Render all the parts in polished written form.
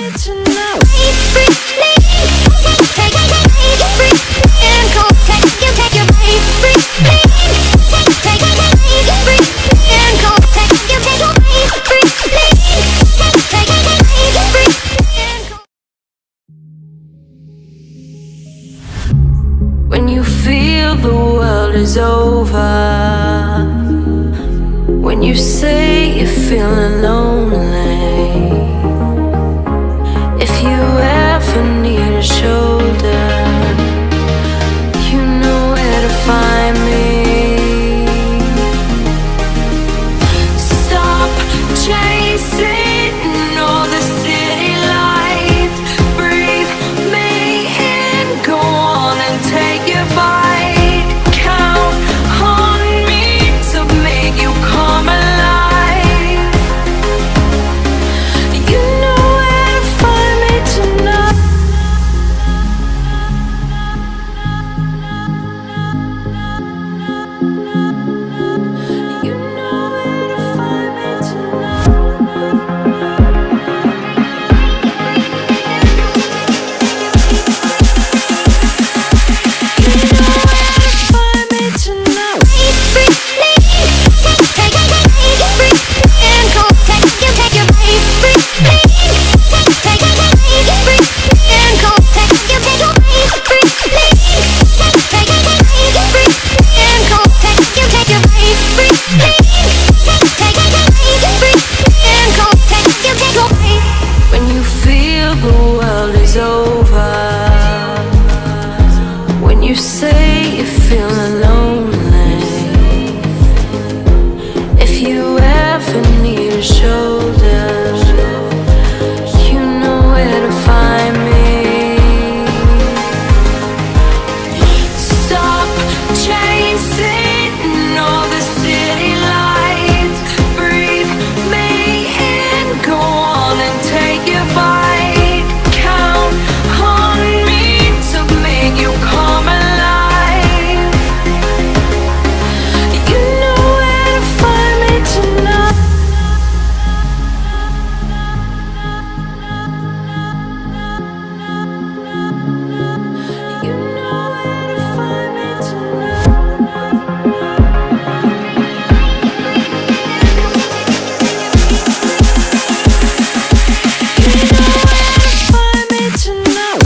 When you feel the world is over, when you say you're feeling lonely, if you ever need a shoulder, you know where to find me. Stop chasing all the city lights, breathe me in, go on and take your bite. Count on me to make you come alive. You know where to find me tonight. You know where to find me tonight. When you feel the world is over, when you say you're feeling lonely, if you ever need a shoulder, you know where to find me. Stop chasing all the city lights, breathe me in, go on and take your bite. Count on me to make you come alive. You know where to find me tonight. You know where to find me tonight. You know where to find me tonight.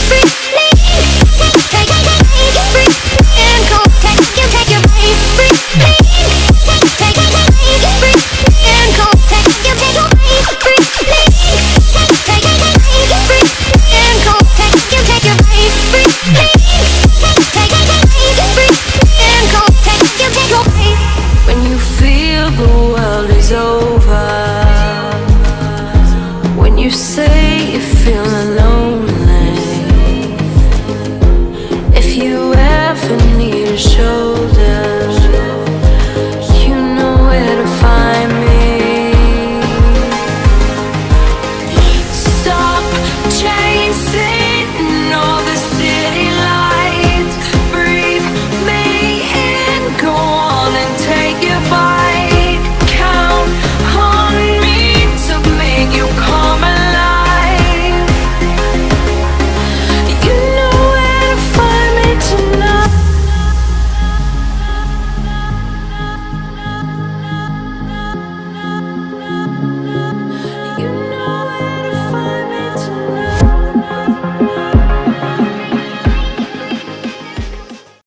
When you feel the world is over, when you say you're feeling lonely, if you ever need a shoulder,